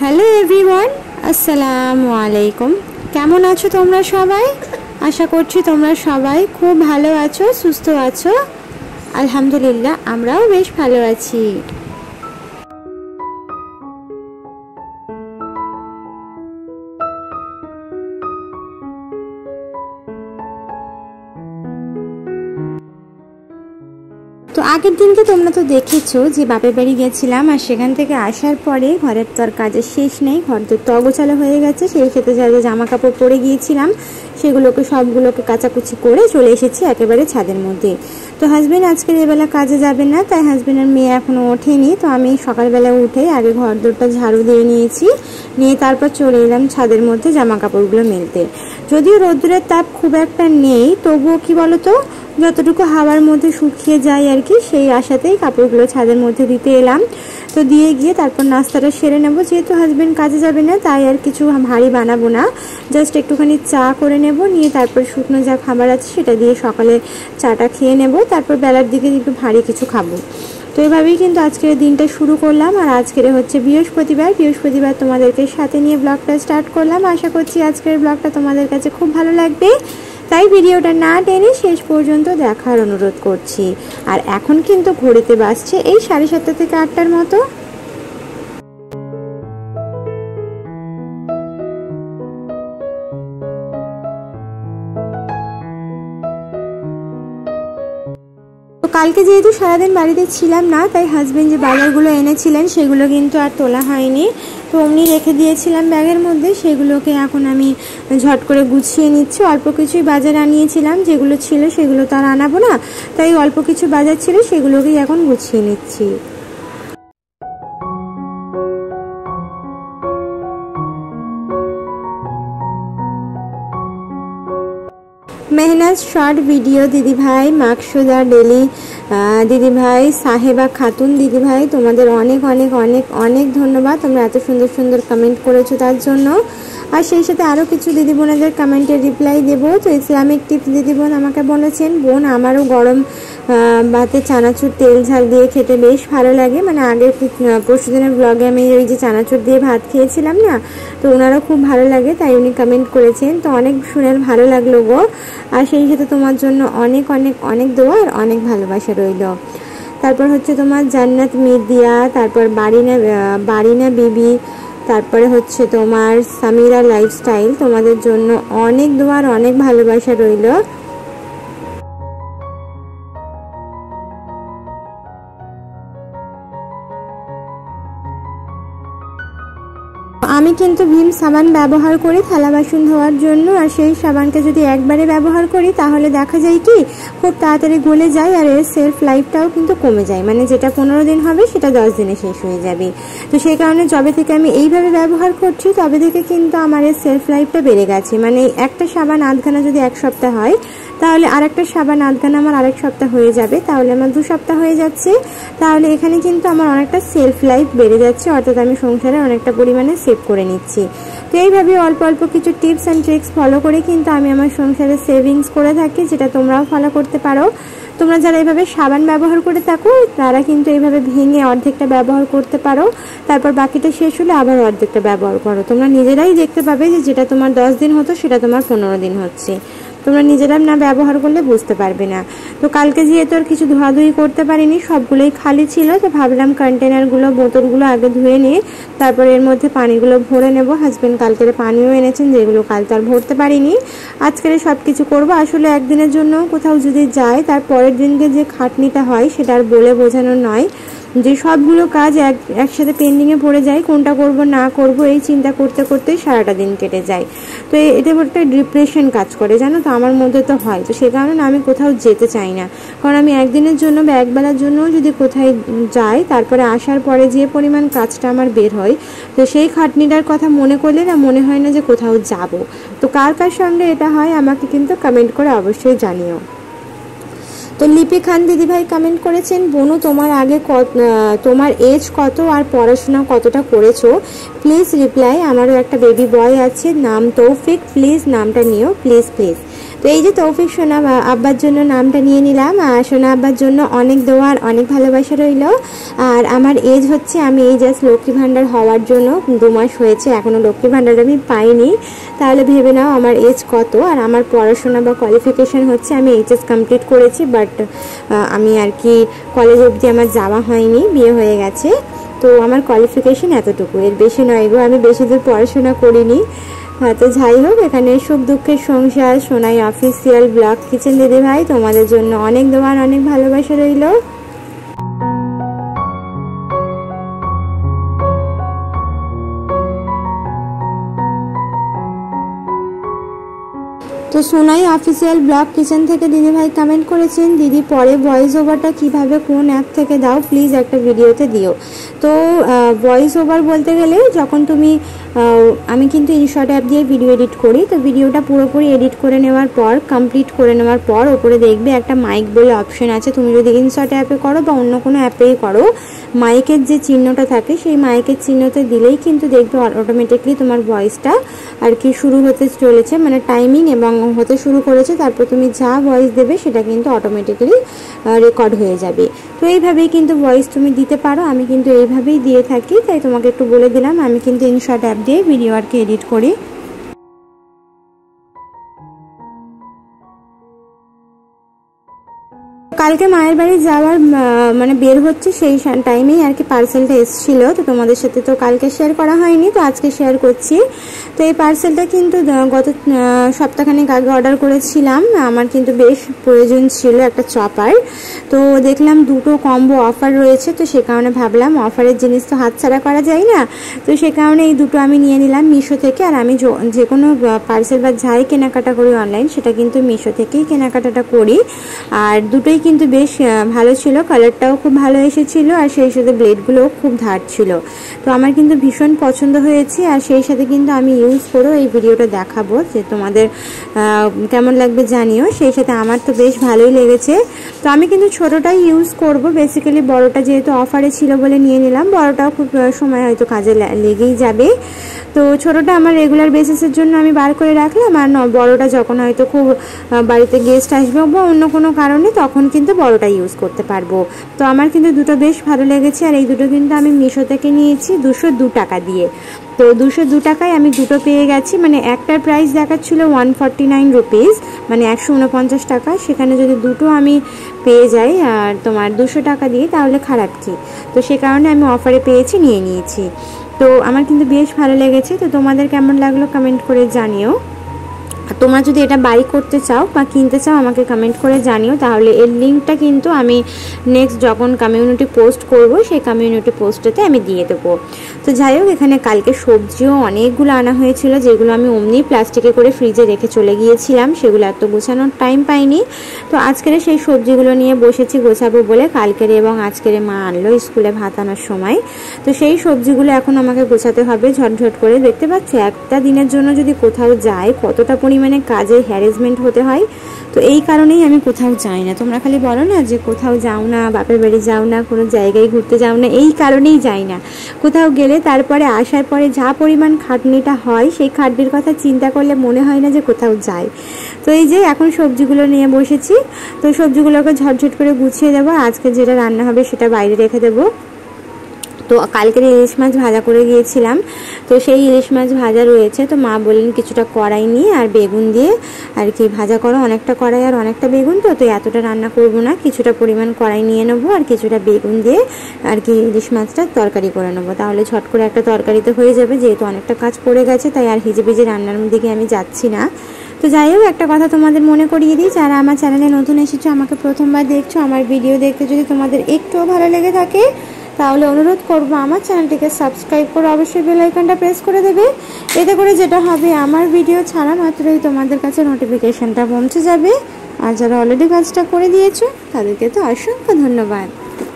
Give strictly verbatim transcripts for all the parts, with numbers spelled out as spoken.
Hello everyone, আসসালামু আলাইকুম। কেমন আছো তোমরা সবাই? আশা করছি তোমরা সবাই খুব ভালো আছো, সুস্থ আছো। আলহামদুলিল্লাহ, আমরাও বেশ ভালো আছি। তো আগের দিনকে তোমরা তো দেখেছো যে বাপের বাড়ি গেছিলাম, আর সেখান থেকে আসার পরে ঘরের তো আর কাজের শেষ নেই, ঘর তো অগোছালো হয়ে গেছে। সেই ক্ষেত্রে যা যে জামা কাপড় পরে গিয়েছিলাম সেগুলোকে সবগুলোকে কাচাকুচি করে চলে এসেছি একেবারে ছাদের মধ্যে। তো হাজবেন্ড আজকের এবেলা কাজে যাবে না, তাই হাজবেন্ডের মেয়ে এখনও ওঠেনি। তো আমি সকালবেলা উঠে আগে ঘর দোরটা ঝাড়ু দিয়ে নিয়েছি, নিয়ে তারপর চলে এলাম ছাদের মধ্যে জামা কাপড়গুলো মেলতে। যদিও রোদ্দুরের তাপ খুব একটা নেই, তবুও কি বলতো, যতটুকু হাওয়ার মধ্যে শুকিয়ে যায় আর কি, সেই আশাতেই কাপড়গুলো ছাদের মধ্যে দিতে এলাম। তো দিয়ে গিয়ে তারপর নাস্তাটা সেরে নেব। যেহেতু হাজবেন্ড কাজে যাবে না, তাই আর কিছু ভারী বানাবো না, জাস্ট একটুখানি চা করে নেব, নিয়ে তারপর শুকনো যা খাবার আছে সেটা দিয়ে সকালে চাটা খেয়ে নেব। তারপর বেলার দিকে একটু ভারী কিছু খাবো। তো এভাবেই কিন্তু আজকের দিনটা শুরু করলাম। আর আজকের হচ্ছে বৃহস্পতিবার বৃহস্পতিবার তোমাদেরকে সাথে নিয়ে ব্লগটা স্টার্ট করলাম। আশা করছি আজকের ব্লগটা তোমাদের কাছে খুব ভালো লাগবে, তাই ভিডিওটা না টেনে শেষ পর্যন্ত দেখার অনুরোধ করছি। আর এখন কিন্তু ঘড়িতে বাজছে এই সাড়ে সাতটা থেকে আটটার মতো। কালকে যেহেতু সারাদিন বাড়িতে ছিলাম না, তাই হাজবেন্ড যে বাজারগুলো এনেছিলেন সেগুলো কিন্তু আর তোলা হয়নি। তো অমনি রেখে দিয়েছিলাম ব্যাগের মধ্যে, সেগুলোকে এখন আমি ঝট করে গুছিয়ে নিচ্ছি। অল্প কিছুই বাজার আনিয়েছিলাম, যেগুলো ছিল সেগুলো তো আর আনাবো না, তাই অল্প কিছু বাজার ছিল সেগুলোকেই এখন গুছিয়ে নিচ্ছি। মেহনাজ শর্ট ভিডিও দিদিভাই, মাকসুদা ডেলি দিদিভাই, সাহেবা খাতুন দিদিভাই, তোমাদের অনেক অনেক অনেক অনেক ধন্যবাদ। তোমরা এত সুন্দর সুন্দর কমেন্ট করেছো তার জন্য। আর সেই সাথে আরও কিছু দিদি বোনেদের কমেন্টের রিপ্লাই দেবো। তো ইসলামিক টিপস দিদি বোন আমাকে বলেছেন, বোন আমারও গরম ভাতে চানাচুর তেল ঝাল দিয়ে খেতে বেশ ভালো লাগে। মানে আগের পরশু দিনের ব্লগে আমি ওই যে চানাচুর দিয়ে ভাত খেয়েছিলাম না, তো ওনারও খুব ভালো লাগে, তাই উনি কমেন্ট করেছেন। তো অনেক শুনে ভালো লাগলো গো। আর সেই সাথে তোমার জন্য অনেক অনেক অনেক দোয়া আর অনেক ভালোবাসা রইল। তারপর হচ্ছে তোমার জান্নাত মিডিয়া, তারপর বারিনা বারিনা বিবি, তারপরে হচ্ছে তোমার সামিরা লাইফস্টাইল, তোমাদের জন্য অনেক দোয়া আর অনেক ভালোবাসা রইল। আমি কিন্তু ভীম সাবান ব্যবহার করি থালা বাসন ধোয়ার জন্য। আর সেই সাবানটা যদি একবারে ব্যবহার করি তাহলে দেখা যায় কি খুব তাড়াতাড়ি গলে যায়, আর এর সেলফ লাইফটাও কিন্তু কমে যায়। মানে যেটা পনেরো দিন হবে সেটা দশ দিনে শেষ হয়ে যাবে। তো সেই কারণে যবে থেকে আমি এইভাবে ব্যবহার করছি তবে থেকে কিন্তু আমার এর সেলফ লাইফটা বেড়ে গেছে। মানে একটা সাবান আধখানা যদি এক সপ্তাহ হয়, তাহলে আরেকটা সাবান আধখানা আমার আরেক সপ্তাহ হয়ে যাবে, তাহলে আমার দু সপ্তাহ হয়ে যাচ্ছে। তাহলে এখানে কিন্তু আমার অনেকটা সেলফ লাইফ বেড়ে যাচ্ছে, অর্থাৎ আমি সংসারে অনেকটা পরিমাণে সেভ করে নিচ্ছি। তো এইভাবে অল্প অল্প কিছু টিপস অ্যান্ড ট্রিক্স ফলো করে কিন্তু আমি আমার সংসারে সেভিংস করে থাকি, যেটা তোমরাও ফলো করতে পারো। তোমরা যারা এইভাবে সাবান ব্যবহার করে থাকো তারা কিন্তু এইভাবে ভেঙে অর্ধেকটা ব্যবহার করতে পারো, তারপর বাকিটা শেষ হলে আবার অর্ধেকটা ব্যবহার করো। তোমরা নিজেরাই দেখতে পাবে যে যেটা তোমার দশ দিন হতো সেটা তোমার পনেরো দিন হচ্ছে। তোমরা নিজেরা না ব্যবহার করলে বুঝতে পারবে না। তো কালকে যেহেতু আর কিছু ধোয়াধুয়ি করতে পারিনি, সবগুলোই খালি ছিল, তো ভাবলাম কন্টেনারগুলো বোতলগুলো আগে ধুয়ে নিয়ে তারপর এর মধ্যে পানিগুলো ভরে নেব। হাজবেন্ড কালকের পানিও এনেছেন, যেগুলো কাল তো আর ভরতে পারিনি। আজকের সব কিছু করবো। আসলে একদিনের জন্য কোথাও যদি যাই, তার পরের দিনকে যে খাটনিটা হয় সেটা আর বলে বোঝানো নয়। যে সবগুলো কাজ এক একসাথে পেন্ডিংয়ে পড়ে যায়, কোনটা করব না করব এই চিন্তা করতে করতেই সারাটা দিন কেটে যায়। তো এটা একটা ডিপ্রেশন কাজ করে, জানো তো, আমার মধ্যে তো হয়। তো সে কারণে আমি কোথাও যেতে চাই না, কারণ আমি একদিনের জন্য বা একবেলার জন্য যদি কোথায় যাই, তারপরে আসার পরে যে পরিমাণ কাজটা আমার বের হয়, তো সেই খাটনিটার কথা মনে করলে না মনে হয় না যে কোথাও যাব। তো কার কার সঙ্গে এটা হয় আমাকে কিন্তু কমেন্ট করে অবশ্যই জানিও। তো লিপি খান দিদিভাই কমেন্ট করেছেন, বোনু তোমার আগে তোমার এজ কত আর পড়াশোনা কতটা করেছো, প্লিজ রিপ্লাই। আমারও একটা বেবি বয় আছে, নাম তৌফিক, প্লিজ নামটা নিও প্লিজ প্লিজ। তো এই যে তৌফিক সোনা আব্বার জন্য নামটা নিয়ে নিলাম। আর সোনা আব্বার জন্য অনেক দোয়া আর অনেক ভালোবাসা রইল। আর আমার এজ হচ্ছে, আমি এই জাস্ট লক্ষ্মী ভাণ্ডার হওয়ার জন্য দু মাস হয়েছে, এখনও লক্ষ্মী ভাণ্ডার আমি পাইনি। তাহলে ভেবে নাও আমার এজ কত। আর আমার পড়াশোনা বা কোয়ালিফিকেশান হচ্ছে আমি এইচএস কমপ্লিট করেছি, বাট আমি আর কি কলেজ অবধি আমার যাওয়া হয়নি, বিয়ে হয়ে গেছে। তো আমার কোয়ালিফিকেশান এতটুকু, এর বেশি নয় গো, আমি বেশি দূর পড়াশোনা করিনি। হ্যাঁ, তো যাই হোক, এখানে সুখ দুঃখের সংসার সোনাই অফিসিয়াল ব্লগ কিচেন দিদি ভাই তোমাদের জন্য অনেক দোয়া অনেক ভালোবাসা রইল। তো সোনাই অফিসিয়াল ব্লগ কিচেন থেকে দিদি ভাই কমেন্ট করেছেন, দিদি পরে ভয়েস ওভারটা কিভাবে কোন অ্যাপ থেকে দাও প্লিজ একটা ভিডিওতে দিও। তো ভয়েস ওভার বলতে গেলে যখন তুমি, আমি কিন্তু ইনশর্ট অ্যাপ দিয়ে ভিডিও এডিট করি, তো ভিডিওটা পুরোপুরি এডিট করে নেওয়ার পর কমপ্লিট করে নেওয়ার পর ওপরে দেখবে একটা মাইক বলে অপশন আছে। তুমি যদি ইনশর্ট অ্যাপে করো বা অন্য কোনো অ্যাপেই করো, মাইকের যে চিহ্নটা থাকে সেই মাইকের চিহ্নতে দিলেই কিন্তু দেখবে অটোমেটিকলি তোমার ভয়েসটা আর কি শুরু হতে চলেছে, মানে টাইমিং এবং হতে শুরু করেছে। তারপর তুমি যা ভয়েস দেবে সেটা কিন্তু অটোমেটিক্যালি রেকর্ড হয়ে যাবে। তো এইভাবেই কিন্তু ভয়েস তুমি দিতে পারো, আমি কিন্তু এইভাবেই দিয়ে থাকি, তাই তোমাকে একটু বলে দিলাম। আমি কিন্তু ইনশর্ট অ্যাপ দিয়ে ভিডিও আর কি এডিট করি। কালকে মায়ের বাড়ি যাওয়ার মানে বের হচ্ছে সেই টাইমেই আর কি পার্সেলটা এসেছিল, তো তোমাদের সাথে তো কালকে শেয়ার করা হয়নি, তো আজকে শেয়ার করছি। তো এই পার্সেলটা কিন্তু গত সপ্তাহখানেক আগে অর্ডার করেছিলাম, আমার কিন্তু বেশ প্রয়োজন ছিল একটা চপার। তো দেখলাম দুটো কম্বো অফার রয়েছে, তো সে কারণে ভাবলাম অফারের জিনিস তো হাতছাড়া করা যায় না, তো সে কারণে এই দুটো আমি নিয়ে নিলাম মিশো থেকে। আর আমি যে কোনো পার্সেল বা যাই কেনাকাটা করি অনলাইন, সেটা কিন্তু মিশো থেকেই কেনাকাটাটা করি। আর দুটোই কিন্তু বেশ ভালো ছিল, কালারটাও খুব ভালো এসেছিল, আর সেই সাথে ব্লেডগুলোও খুব ধার ছিল। তো আমার কিন্তু ভীষণ পছন্দ হয়েছে, আর সেই সাথে কিন্তু আমি ইউজ করেও এই ভিডিওটা দেখাবো, যে তোমাদের কেমন লাগবে জানিও। সেই সাথে আমার তো বেশ ভালোই লেগেছে। তো আমি কিন্তু ছোটোটাই ইউজ করব, বেসিক্যালি বড়টা যেহেতু অফারে ছিল বলে নিয়ে নিলাম, বড়টাও খুব সময় হয়তো কাজে লেগেই যাবে। তো ছোটোটা আমার রেগুলার বেসিসের জন্য আমি বার করে রাখলাম, আর বড়টা যখন হয়তো খুব বাড়িতে গেস্ট আসবে বা অন্য কোনো কারণে তখন কিন্তু বড়টা ইউজ করতে পারবো। তো আমার কিন্তু দুটো বেশ ভালো লেগেছে, আর এই দুটো কিন্তু আমি মিশো থেকে নিয়েছি দুশো দু টাকা দিয়ে। তো দুশো দু টাকায় আমি দুটো পেয়ে গেছি, মানে একটার প্রাইস দেখাচ্ছিল ওয়ান ফর্টি নাইন রুপিস, মানে একশো উনপঞ্চাশ টাকা, সেখানে যদি দুটো আমি পেয়ে যাই আর তোমার দুশো টাকা দিয়ে, তাহলে খারাপ কি। তো সে কারণে আমি অফারে পেয়েছি, নিয়ে নিয়েছি। তো আমার কিন্তু বেশ ভালো লেগেছে। তো তোমাদের কেমন লাগলো কমেন্ট করে জানিও। তোমরা যদি এটা বাই করতে চাও বা কিনতে চাও আমাকে কমেন্ট করে জানিও, তাহলে এর লিঙ্কটা কিন্তু আমি নেক্সট যখন কমিউনিটি পোস্ট করব সেই কমিউনিটি পোস্টেতে আমি দিয়ে দেবো। তো যাই হোক, এখানে কালকে সবজিও অনেকগুলো আনা হয়েছিল, যেগুলো আমি অমনি প্লাস্টিকে করে ফ্রিজে রেখে চলে গিয়েছিলাম, সেগুলো এত গোছানোর টাইম পাইনি। তো আজকের সেই সবজিগুলো নিয়ে বসেছি গোছাবো বলে, কালকের এবং আজকের মা আনলো স্কুলে ভাত আনার সময়। তো সেই সবজিগুলো এখন আমাকে গোছাতে হবে ঝটঝট করে। দেখতে পাচ্ছ একটা দিনের জন্য যদি কোথাও যাই কতটা পরিমাণে কাজে হ্যারাসমেন্ট হতে হয়। তো এই কারণেই আমি কোথাও যাই না। তোমরা খালি বলো না যে কোথাও যাও না, বাপের বাড়ি যাও না, কোনো জায়গায় ঘুরতে যাও না, এই কারণেই যাই না। কোথাও গেলে তারপরে আসার পরে যা পরিমাণ খাটনিটা হয়, সেই খাটনির কথা চিন্তা করলে মনে হয় না যে কোথাও যাই। তো এই যে এখন সবজিগুলো নিয়ে বসেছি, তো সবজিগুলোকে ঝটঝট করে গুছিয়ে দেবো। আজকে যেটা রান্না হবে সেটা বাইরে রেখে দেবো। তো কালকের ইলিশ মাছ ভাজা করে গিয়েছিলাম, তো সেই ইলিশ মাছ ভাজা রয়েছে। তো মা বললেন কিছুটা কড়াই নিয়ে আর বেগুন দিয়ে আর কি ভাজা করো, অনেকটা কড়াই আর অনেকটা বেগুন, তো তো এতটা রান্না করব না, কিছুটা পরিমাণ কড়াই নিয়ে নেবো আর কিছুটা বেগুন দিয়ে আর কি ইলিশ মাছটা তরকারি করে নেবো, তাহলে ঝট করে একটা তরকারিতে হয়ে যাবে। যেহেতু অনেকটা কাজ পড়ে গেছে, তাই আর হিজে ভিজে রান্নার দিকে আমি যাচ্ছি না। তো যাই হোক, একটা কথা তোমাদের মনে করিয়ে দিই, যারা আমার চ্যানেলে নতুন এসেছো, আমাকে প্রথমবার দেখছো, আমার ভিডিও দেখতে যদি তোমাদের একটুও ভালো লেগে থাকে তাহলে অনুরোধ করবো আমার চ্যানেলটিকে সাবস্ক্রাইব করে অবশ্যই বেল আইকনটা প্রেস করে দেবে। এতে করে যেটা হবে, আমার ভিডিও ছাড়া মাত্রই তোমাদের কাছে নোটিফিকেশনটা পৌঁছে যাবে। আর যারা অলরেডি কাজটা করে দিয়েছো তাদেরকে তো অসংখ্য ধন্যবাদ।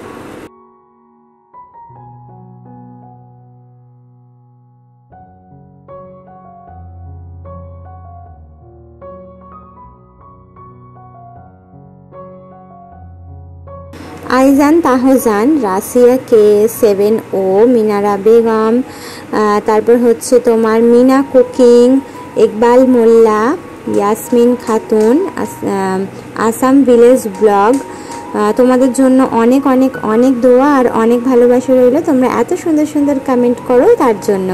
আইজান তাহজান, রাসিয়া কে সেভেন ও, মিনারা বেগম, তারপর হচ্ছে তোমার Mina cooking, Iqbal Molla, Yasmin Khatun, Assam village vlog, তোমাদের জন্য অনেক অনেক অনেক দোয়া আর অনেক ভালোবাসা রইল। তোমরা এত সুন্দর সুন্দর কমেন্ট করো তার জন্য।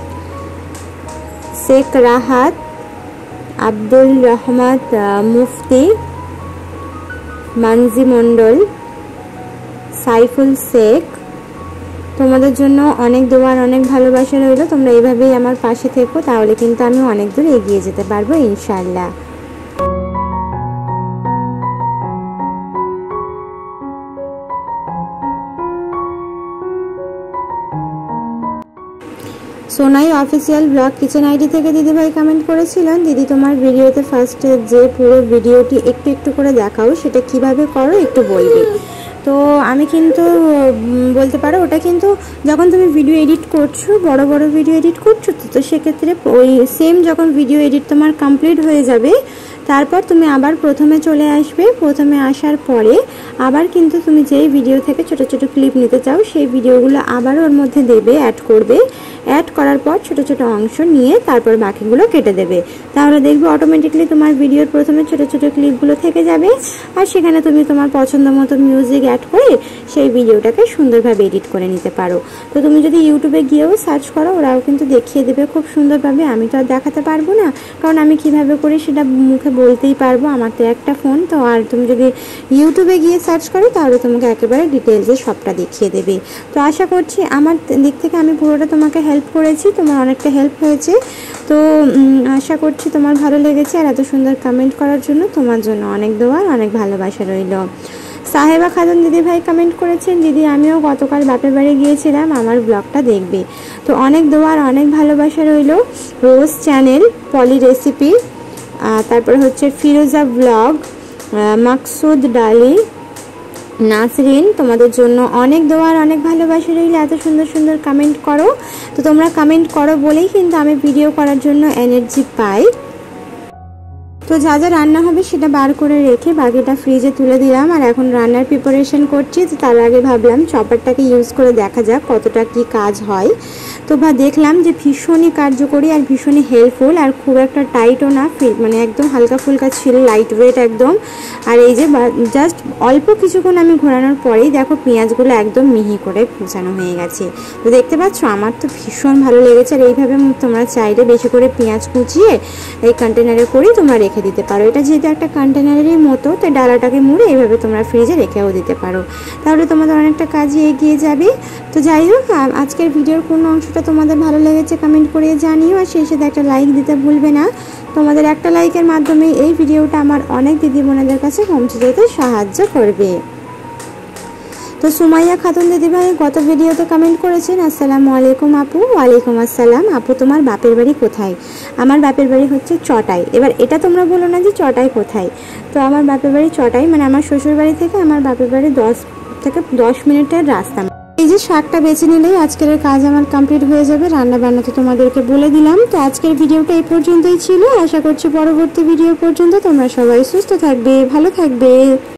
শেখ রাহাত, আব্দুল রহমান মুফতি, মানজি মণ্ডল, সাইফুল শেখ, তোমাদের জন্য অনেক দোয়া আর অনেক ভালোবাসা রইল। তোমরা এইভাবেই আমার পাশে থেকো, তাহলে কিন্তু আমি অনেক দূর এগিয়ে যেতে পারবো ইনশাআল্লাহ। Sonai official vlog kitchen ID থেকে দিদিভাই কমেন্ট করেছিলেন, দিদি তোমার ভিডিওতে ফার্স্টে যে পুরো ভিডিওটি একটু একটু করে দেখাও, সেটা কিভাবে করো একটু বলবে। তো আমি কিন্তু বলতে পারো, ওটা কিন্তু যখন তুমি ভিডিও এডিট করছো, বড় বড় ভিডিও এডিট করছো তো তো সেক্ষেত্রে ওই সেম যখন ভিডিও এডিট তোমার কমপ্লিট হয়ে যাবে, তারপর তুমি আবার প্রথমে চলে আসবে। প্রথমে আসার পরে আবার কিন্তু তুমি যেই ভিডিও থেকে ছোট ছোট ক্লিপ নিতে চাও সেই ভিডিওগুলো আবার ওর মধ্যে দেবে, অ্যাড করবে। অ্যাড করার পর ছোট ছোট অংশ নিয়ে তারপর বাকিগুলো কেটে দেবে। তাহলে দেখবে অটোমেটিকলি তোমার ভিডিওর প্রথমে ছোট ছোট ক্লিপগুলো থেকে যাবে, আর সেখানে তুমি তোমার পছন্দ মতো মিউজিক অ্যাড করে সেই ভিডিওটাকে সুন্দরভাবে এডিট করে নিতে পারো। তো তুমি যদি ইউটিউবে গিয়েও সার্চ করো, ওরাও কিন্তু দেখিয়ে দেবে খুব সুন্দরভাবে। আমি তো আর দেখাতে পারবো না, কারণ আমি কিভাবে করি সেটা মুখে বলতেই পারবো, আমার তো একটা ফোন তো। আর তুমি যদি ইউটিউবে গিয়ে সার্চ করো তাহলে তোমাকে একেবারে ডিটেলসে সবটা দেখিয়ে দেবে। তো আশা করছি আমার দিক থেকে আমি পুরোটা তোমাকে হেল্প করেছি, তোমার অনেকটা হেল্প হয়েছে। তো আশা করছি তোমার ভালো লেগেছে, আর এত সুন্দর কমেন্ট করার জন্য তোমার জন্য অনেক দোয়া, অনেক ভালোবাসা রইল। সাহেবা খাতুন দিদি ভাই কমেন্ট করেছেন, দিদি আমিও গতকাল বাপের বাড়ি গিয়েছিলাম, আমার ব্লগটা দেখবে। তো অনেক দোয়া আর অনেক ভালোবাসা রইল। রোজ চ্যানেল, পলি রেসিপি, তারপর হচ্ছে ফিরোজা ব্লগ, মাকসুদ ডালি, নাসরিন, তোমাদের জন্য অনেক দোয়া আর অনেক ভালোবাসা রইল। এত সুন্দর সুন্দর কমেন্ট করো। তো তোমরা কমেন্ট করো বলেই কিন্তু আমি ভিডিও করার জন্য এনার্জি পাই। তো যা যা রান্না হবে সেটা বার করে রেখে বাকিটা ফ্রিজে তুলে দিলাম, আর এখন রান্নার প্রিপারেশন করছি। তো তার আগে ভাবলাম চপারটাকে ইউজ করে দেখা যাক কতটা কি কাজ হয়। তো বা দেখলাম যে ভীষণই কার্যকরী আর ভীষণই হেল্পফুল, আর খুব একটা টাইটও না, মানে একদম হালকা ফুলকা ছিল, লাইট ওয়েট একদম। আর এই যে জাস্ট অল্প কিছুক্ষণ আমি ঘোরানোর পরেই দেখো পেঁয়াজগুলো একদম মিহি করে কুচানো হয়ে গেছে। তো দেখতে পাচ্ছ আমার তো ভীষণ ভালো লেগেছে। আর এইভাবে তোমরা চাইলে বেশি করে পেঁয়াজ কুচিয়ে এই কন্টেনারে করেই তোমরা রেখে দিতে পারো। এটা যেহেতু একটা কন্টেনারেরই মতো, তো ডালাটাকে মুড়ে এইভাবে তোমরা ফ্রিজে রেখেও দিতে পারো, তাহলে তোমাদের অনেকটা কাজে এগিয়ে যাবে। তো যাই হোক, আজকের ভিডিওর কোন অংশটা তোমাদের ভালো লেগেছে কমেন্ট করে জানিও, আর সেই সাথে একটা লাইক দিতে ভুলবে না। তোমাদের একটা লাইকের মাধ্যমে এই ভিডিওটা আমার অনেক দিদি বোনেদের কাছে পৌঁছে যেতে সাহায্য করবে। তো সুমাইয়া খাতুন দিদিভাই গত ভিডিওতে কমেন্ট করেছেন, আসসালামু আলাইকুম আপু। ওয়ালাইকুম আসসালাম আপু, তোমার বাপের বাড়ি কোথায়? আমার বাপের বাড়ি হচ্ছে চটাই। এবার এটা তোমরা বলো না যে চটাই কোথায়, তো আমার বাপের বাড়ি চটাই, মানে আমার শ্বশুর বাড়ি থেকে আমার বাপের বাড়ি দশ থেকে দশ মিনিটের রাস্তা। এই যে শাকটা বেছে নিলেই আজকের কাজ আমার কমপ্লিট হয়ে যাবে। রান্না বান্না তো তোমাদেরকে বলে দিলাম। তো আজকের ভিডিওটা এই পর্যন্তই ছিল। আশা করছি পরবর্তী ভিডিও পর্যন্ত তোমরা সবাই সুস্থ থাকবে, ভালো থাকবে।